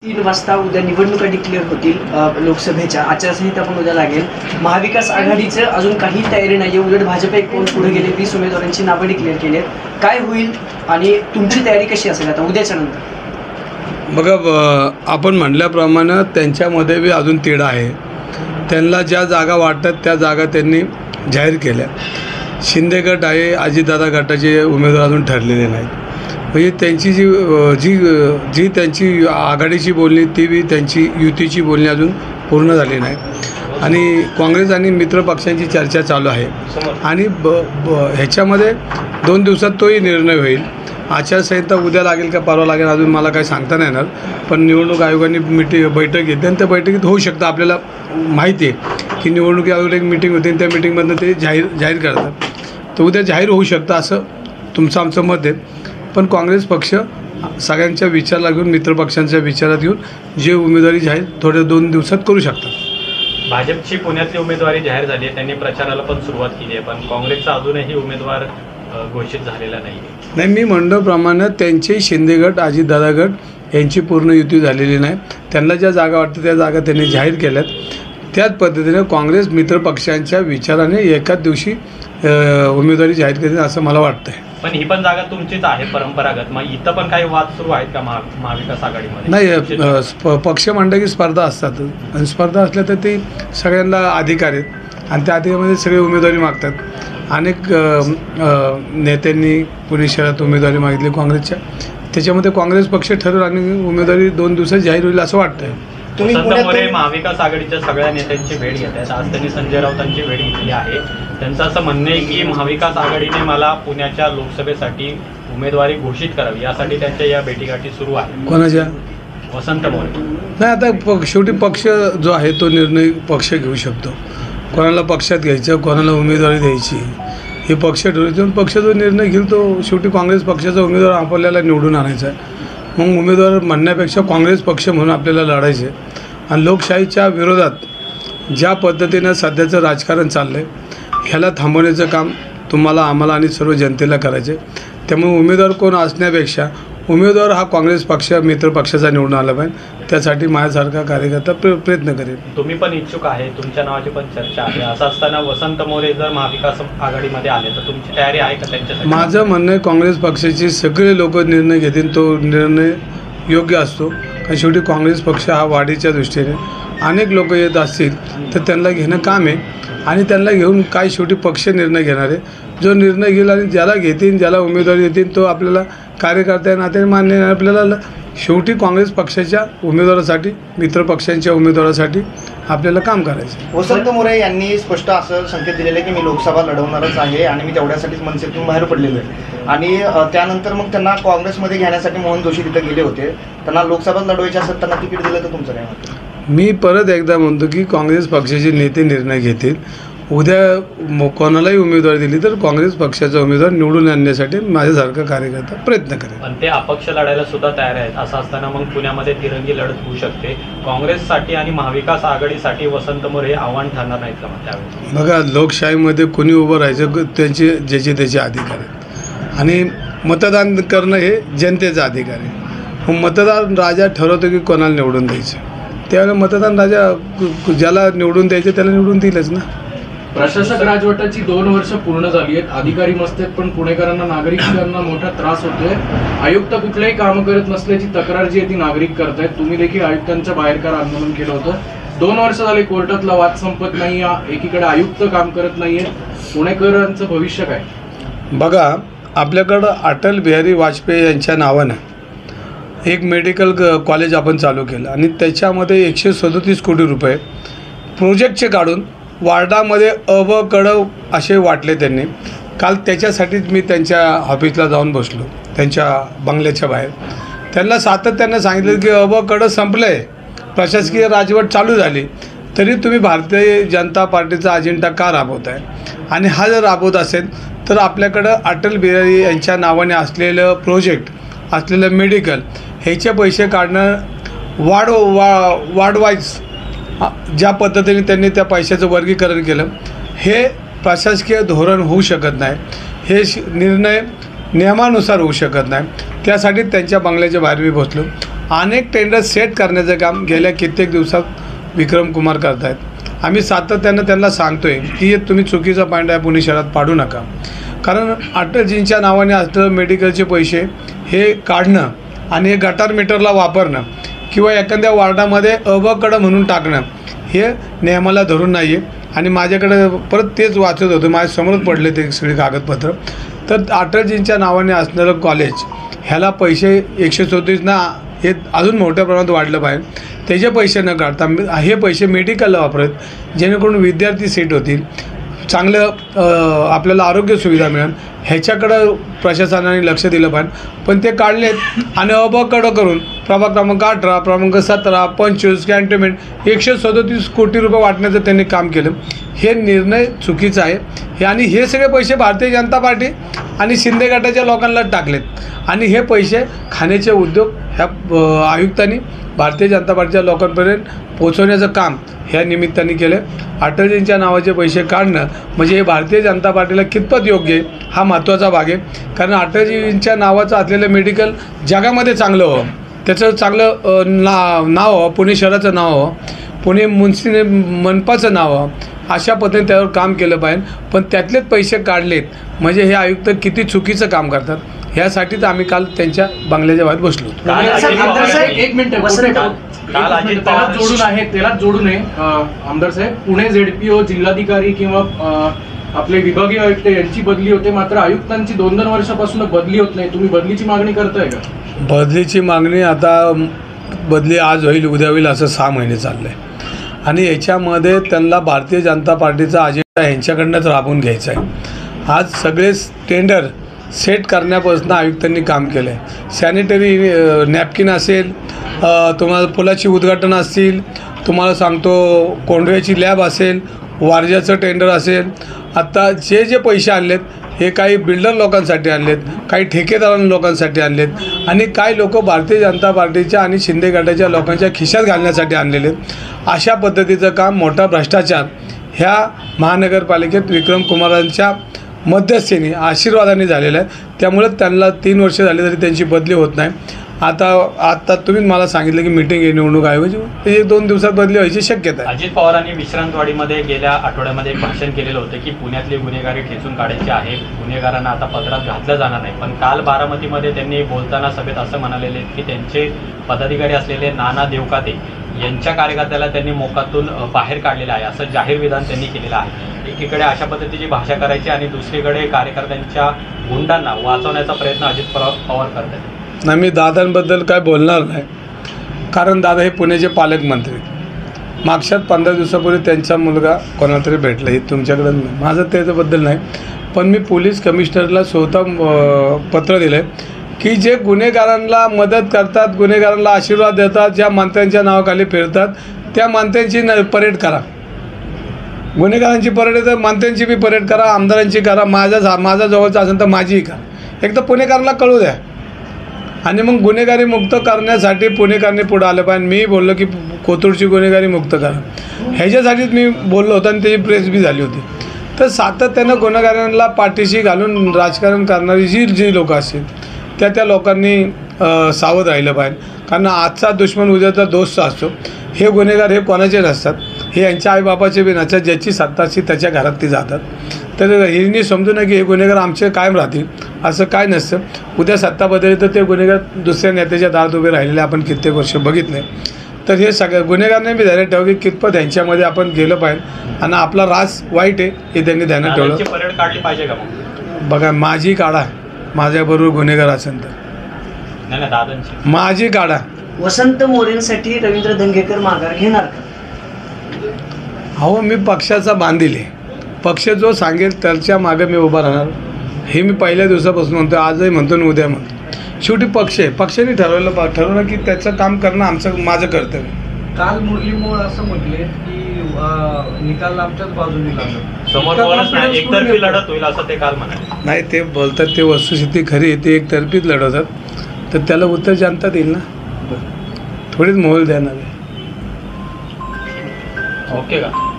3 वाजता उद्या निवडणुका डिक्लेअर होतील लोकसभेच्या. आचारसंहिता पण उद्या लागेल. महाविकास आघाडीचं अजून काही तयारी नाही आहे. उलट भाजप एक पाऊल पुढे गेले, 20 उमेदवारांची नावं डिक्लेअर केली आहेत. काय होईल आणि तुमची तयारी कशी असेल आता उद्याच्या नंतर? बघा, आपण म्हणल्याप्रमाणे त्यांच्यामध्ये बी अजून तिढा आहे. त्यांना ज्या जागा वाटतात त्या जागा त्यांनी जाहीर केल्या. शिंदे गट आहे, अजितदादा गटाचे उमेदवार अजून ठरलेले नाहीत. म्हणजे त्यांची जी त्यांची आघाडीची बोलणी ती बी त्यांची युतीची बोलणी अजून पूर्ण झाली नाही. आणि काँग्रेस आणि मित्र पक्षांची चर्चा चालू आहे. आणि ह्याच्यामध्ये 2 दिवसात तोही निर्णय होईल. आचारसंहिता उद्या लागेल का परवा लागेल अजून मला काही सांगता नाही येणार. पण निवडणूक आयोगाने बैठक घेतली आणि त्या बैठकीत होऊ शकतं. आपल्याला माहिती आहे की निवडणूक आयोग एक मिटिंग होती आणि त्या मिटिंगमधनं ते जाहीर करतात. तर उद्या जाहीर होऊ शकतं असं आमचं मत आहे. पण काँग्रेस पक्ष सगळ्यांच्या विचाराला घेऊन, मित्रपक्षांच्या विचारात घेऊन जे उमेदवारी जाहीर थोड्या 2 दिवसात करू शकतात. भाजपची पुण्यातली उमेदवारी जाहीर झाली आहे, त्यांनी प्रचाराला पण सुरुवात केली आहे, पण काँग्रेसचा अजूनही उमेदवार घोषित झालेला नाही. मी म्हणल्याप्रमाणे त्यांचे शिंदे गट, अजितदादा गट यांची पूर्ण युती झालेली नाही. त्यांना ज्या जागा वाटतं त्या जागा त्यांनी जाहीर केल्यात. त्याच पद्धतीने काँग्रेस मित्रपक्षांच्या विचाराने एकाच दिवशी उमेदवारी जाहीर केली असं मला वाटतं आहे. पण ही पण जागा तुमचीच आहे परंपरागत. मग इथं पण काही वाद सुरू आहेत का महाविकास आघाडीमध्ये? नाही, पक्ष म्हणलं की स्पर्धा असतात आणि स्पर्धा असल्या तर ते सगळ्यांना अधिकार आहेत आणि त्या अधिकारामध्ये सगळे उमेदवारी मागतात. अनेक नेत्यांनी पुणे शहरात उमेदवारी मागितली काँग्रेसच्या. त्याच्यामध्ये काँग्रेस पक्ष ठरवलं आणि उमेदवारी 2 दिवसात जाहीर होईल असं वाटतंय. तुम्ही मोरे महाविकास आघाडीच्या सगळ्या नेत्यांची भेट घेत आहेत. आज त्यांनी संजय राऊतांची भेट घेतली आहे. त्यांचं असं म्हणणं आहे की महाविकास आघाडीने मला पुण्याच्या लोकसभेसाठी उमेदवारी घोषित करावी, यासाठी त्यांच्या या भेटीगाठी सुरू आहे. कोणाच्या? वसंत मोरे. नाही, आता शेवटी पक्ष जो आहे तो निर्णय पक्ष घेऊ शकतो. कोणाला पक्षात घ्यायचं, कोणाला उमेदवारी द्यायची हे पक्ष ठरवतो. पक्ष जो निर्णय घेईल तो शेवटी काँग्रेस पक्षाचा उमेदवार आपल्याला निवडून आणायचा आहे. मग उमेदवार म्हणण्यापेक्षा काँग्रेस पक्ष म्हणून आपल्याला लढायचे. आणि लोकशाहीच्या विरोधात ज्या पद्धतीनं सध्याचं राजकारण चाललं आहे ह्याला थांबवण्याचं काम तुम्हाला, आम्हाला आणि सर्व जनतेला करायचं आहे. त्यामुळे उमेदवार कोण असण्यापेक्षा उमेदवार हा काँग्रेस पक्ष, मित्र पक्षाचा निवडून आला पाहिजे. त्यासाठी माझ्यासारखा कार्यकर्ता प्रयत्न करेल. तुम्ही पण इच्छुक आहे, तुमच्या नावाची पण चर्चा आहे. असं असताना वसंत मोरे जर महाविकास आघाडीमध्ये आले तर तुमची तयारी आहे का त्यांच्यासाठी? माझं म्हणणं आहे काँग्रेस पक्षाचे सगळे लोक निर्णय घेतील तो निर्णय योग्य असतो. कारण शेवटी काँग्रेस पक्ष हा वाढीच्या दृष्टीने अनेक लोक येत असतील तर त्यांना घेणं काम आहे. आणि त्यांना घेऊन काय शेवटी पक्ष निर्णय घेणार आहे. जो निर्णय घेईल आणि ज्याला घेतील, ज्याला उमेदवारी देतील तो आपल्याला कार्यकर्त्या नात्याने मान्य आहे. आपल्याला शेवटी काँग्रेस पक्षाच्या उमेदवारासाठी, मित्रपक्षांच्या उमेदवारासाठी आपल्याला काम करायचं. वसंत मोरे यांनी स्पष्ट असं संकेत दिलेलं आहे की मी लोकसभा लढवणारच आहे आणि मी तेवढ्यासाठीच मनसेतून बाहेर पडलेलो आहे. आणि त्यानंतर मग त्यांना काँग्रेसमध्ये घेण्यासाठी मोहन जोशी तिथं गेले होते. त्यांना लोकसभा लढवायची असं त्यांना तिकीट दिलं तर तुमचं काय म्हणतं? मी परत एकदा म्हणतो की काँग्रेस पक्षाचे नेते निर्णय घेतील. उद्या कोणालाही उमेदवारी दिली तर काँग्रेस पक्षाचा उमेदवार निवडून आणण्यासाठी माझ्यासारखा कार्यकर्ता प्रयत्न करेल. पण ते अपक्ष लढायला सुद्धा तयार आहेत. असं असताना मग पुण्यामध्ये तिरंगी लढत होऊ शकते. काँग्रेससाठी आणि महाविकास आघाडीसाठी वसंत मोरे आव्हान ठरणार नाहीत का मग त्यावेळी? बघा, लोकशाहीमध्ये कोणी उभं राहायचं त्याचे त्याचे अधिकार आहेत आणि मतदान करणं हे जनतेचा अधिकार आहे. मग मतदान राजा ठरवतो की कोणाला निवडून द्यायचं. त्यावेळेला मतदान राजा ज्याला निवडून द्यायचं त्याला निवडून दिलंच ना. प्रशासक राजवटाची 2 वर्ष पूर्ण झाली आहेत. अधिकारी मस्त आहेत पण पुणेकरांना, नागरिकांना मोठा त्रास होतोय. आयुक्त कुठल्याही कामं करत नसल्याची तक्रार जी आहे ती नागरिक करतायत. तुम्ही देखील आयुक्तांच्या बाहेरकार आंदोलन केलं होतं. 2 वर्ष झाले कोर्टातला वाद संपत नाही. एकीकडे आयुक्त काम करत नाहीये. पुणेकरांचं भविष्य काय? बघा, आपल्याकडं अटल बिहारी वाजपेयी यांच्या नावानं एक मेडिकल कॉलेज आपण चालू केलं आणि त्याच्यामध्ये 137 कोटी रुपये प्रोजेक्टचे काढून वार्डामध्ये कडव असे वाटले त्यांनी. काल त्याच्यासाठीच मी त्यांच्या ऑफिसला जाऊन बसलो, त्यांच्या बंगल्याच्या बाहेर. त्यांना सातत्यानं सांगितलं की कडं संपलं आहे, प्रशासकीय राजवट चालू झाली, तरी तुम्ही भारतीय जनता पार्टीचा अजेंडा का राबवत आहे? आणि हा जर राबवत असेल तर आपल्याकडं अटल बिहारी यांच्या नावाने असलेलं प्रोजेक्ट, असलेलं मेडिकल ह्याचे पैसे काढणं वाढवायच ज्या पद्धतीने त्यांनी त्या पैशाचं वर्गीकरण केलं हे प्रशासकीय धोरण होऊ शकत नाही. हे निर्णय नियमानुसार होऊ शकत नाही. त्यासाठी त्यांच्या बंगल्याच्या बाहेर मी बसलो. अनेक टेंडर सेट करण्याचं काम गेल्या कित्येक दिवसात विक्रम कुमार करत आहेत. आम्ही सातत्यानं त्यांना सांगतो आहे की हे तुम्ही चुकीचा पॉईंट आहे पुणे शहरात पाडू नका. कारण अटलजींच्या नावाने असलेलं मेडिकलचे पैसे हे काढणं आणि हे गटार मीटरला वापरणं किंवा एखाद्या वार्डामध्ये अबकडं म्हणून टाकणं हे नियमाला धरून नाही आहे. आणि माझ्याकडे परत तेच वाचत होतं, माझ्यासमोरच पडले ते सगळे कागदपत्र. तर अटलजींच्या नावाने असणारं कॉलेज ह्याला पैसे 134 ना हे अजून मोठ्या प्रमाणात वाढलं पाहिजे. त्याचे पैसे न काढता हे पैसे मेडिकलला वापरत जेणेकरून विद्यार्थी सेट होतील, चांगलं आपल्याला आरोग्य सुविधा मिळेल ह्याच्याकडं प्रशासनाने लक्ष दिलं पाहिजे. पण ते काढलेत आणि अबकडं करून प्रभाग क्रमांक 18, क्रमांक 17, 25 कॅन्टोन्मेंट 137 कोटी रुपये वाटण्याचं त्यांनी काम केलं. हे निर्णय चुकीचा आहे. आणि हे सगळे पैसे भारतीय जनता पार्टी आणि शिंदे गटाच्या लोकांना टाकलेत. आणि हे पैसे खाण्याचे उद्योग ह्या आयुक्तांनी भारतीय जनता पार्टीच्या लोकांपर्यंत पोहोचवण्याचं काम ह्या निमित्ताने केलं. अटलजींच्या नावाचे पैसे काढणं म्हणजे हे भारतीय जनता पार्टीला कितपत योग्य आहे हा महत्त्वाचा भाग आहे. कारण अटलजींच्या नावाचं असलेलं मेडिकल जगामध्ये चांगलं व्हावं, त्याचं चांगलं नाव व्हावं, पुणे शहराचं नाव व्हावं, पुणे मनपाचं नाव व्हावं, अशा पद्धतीने त्यावर काम केलं पाहिजे. पण त्यातलेच पैसे काढलेत म्हणजे हे आयुक्त किती चुकीचं काम करतात. ह्यासाठीच आम्ही काल त्यांच्या बंगल्याच्या बाहेर बसलो. एक मिनिट त्याला जोडून आहे आमदार साहेब, पुणे ZPO जिल्हाधिकारी किंवा आपले विभागीय आयुक्त यांची बदली होते, मात्र आयुक्तांची 2-2 वर्षापासून बदली होत नाही. तुम्ही बदलीची मागणी करताय का? बदलीची मागणी आता बदली आज होईल उद्या होईल असं 6 महिने चाललं आहे. आणि याच्यामध्ये त्यांना भारतीय जनता पार्टीचा अजेंडा यांच्याकडनंच राबवून घ्यायचा आहे. आज सगळे टेंडर सेट करण्यापासून आयुक्तांनी काम केलं आहे. सॅनिटरी नॅपकिन असेल, तुम्हाला पुलाची उद्घाटन असतील, तुम्हाला सांगतो कोंडव्याची लॅब असेल, वारज्याचं टेंडर असेल. आत्ता जे पैसे आणलेत हे काही बिल्डर लोकांसाठी आणलेत, काही ठेकेदार लोकांसाठी आणलेत आणि काही लोक भारतीय जनता पार्टीच्या आणि शिंदे गटाच्या लोकांच्या खिशात घालण्यासाठी आणलेले आहेत. अशा पद्धतीचं काम, मोठा भ्रष्टाचार ह्या महानगरपालिकेत विक्रम कुमारांच्या मध्यस्थीने आशीर्वादाने झालेलं आहे. त्यामुळे त्यांना 3 वर्ष झाली तरी त्यांची बदली होत नाही. आता तुम्ही मला सांगितलं की मीटिंग आहे निवडणूक ऐवजी 1-2 दिवसात बदली व्हायची शक्यता आहे. अजित पवारांनी विश्रांतवाडीमध्ये गेल्या आठवड्यामध्ये एक भाषण केलेलं होतं की पुण्यातली गुन्हेगारी ठेचून काढायची आहे, गुन्हेगारांना आता पदरात घातलं जाणार नाही. पण काल बारामतीमध्ये त्यांनी बोलताना सभेत असं म्हणालेले की त्यांचे पदाधिकारी असलेले नाना देवकाते यांच्या कार्यकर्त्याला त्यांनी मोकातून बाहेर काढलेलं आहे, असं जाहीर विधान त्यांनी केलेलं आहे. एकीकडे अशा पद्धतीची भाषा करायची आणि दुसरीकडे कार्यकर्त्यांच्या गुंडांना वाचवण्याचा प्रयत्न अजित पवार करत आहेत. नाही, मी दादांबद्दल काय बोलणार नाही, कारण दादा हे पुण्याचे पालकमंत्री. मागच्या 15 दिवसापूर्वी त्यांचा मुलगा कोणाला तरी भेटला, हे तुमच्याकडं माझं त्याच्याबद्दल नाही. पण मी पोलीस कमिशनरला स्वतः पत्र दिलं आहे की जे गुन्हेगारांना मदत करतात, गुन्हेगारांना आशीर्वाद देतात, ज्या मंत्र्यांच्या नावाखाली फिरतात त्या मंत्र्यांची परेड करा. गुन्हेगारांची परेड आहे तर मंत्र्यांची बी परेड करा, आमदारांची करा, माझा जवळचा असेल तर माझीही करा. एकदा पुणेकरांना कळू द्या. आणि मग गुन्हेगारी मुक्त करण्यासाठी पुणेकरांनी पुढं आलं पाहिजे. मी बोललो की कोथरूडची गुन्हेगारी मुक्त करा, ह्याच्यासाठीच मी बोललो होतो आणि त्याची प्रेस बी झाली होती. तर सातत्यानं गुन्हेगारांना पाठीशी घालून राजकारण करणारी जी लोकं असतील त्या लोकांनी सावध राहिलं पाहिजे. कारण आजचा दुश्मन उद्याचा दोस्त असतो. हे गुन्हेगार हे कोणाचे नसतात, हे यांच्या आईबापाचे बी नसतात. ज्याची सत्ता असते त्याच्या घरात ती जातात. तर हिनी समजू नये की हे गुन्हेगार आमचे कायम राहतील, असं काय नसतं. उद्या सत्ता बदलली तर ते गुन्हेगार दुसऱ्या नेत्याच्या दारात उभे राहिलेले आपण कित्येक वर्ष बघितले. तर हे सगळ्या गुन्हेगारांनी बी ध्यानात ठेवा की कितपत यांच्यामध्ये आपण गेलं पाहिजे आणि आपला रास वाईट आहे हे त्यांनी ध्यानात ठेवलं. परेड काढली पाहिजे का? बघा, माझी काढा, माझ्याबरोबर गुन्हेगार असेल तर नाही दादांची माझी काढा. वसंत मोरेंसाठी रवींद्र धंगेकर माघार घेणार का? हो, मी पक्षाचा बांधील आहे. पक्ष जो सांगेल त्याच्या मागे मी उभा राहणार. हे मी पहिल्या दिवसापासून म्हणतो, आजही म्हणतो आणि उद्या म्हणतो. शेवटी पक्ष आहे, पक्षाने ठरवलं की त्याचं काम करणं माझं कर्तव्य. काल मुरली मोळ असं म्हटले की निकाल आमच्याच बाजूने लागला, समोर नाही, एकतर्फी लढत होईल असं ते काल म्हणाले. नाही, ते बोलतात ते वस्तुस्थिती खरी आहे, ते एकतर्फीच लढवतात. तर त्याला उत्तर जनता देईल ना, थोडीच मोहल देणार आहे. ओके का?